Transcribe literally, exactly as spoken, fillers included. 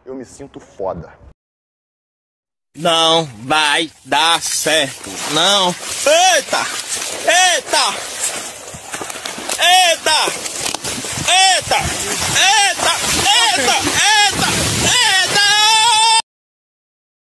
eu me sinto foda. Não vai dar certo, não. Eita! Eita! Eita!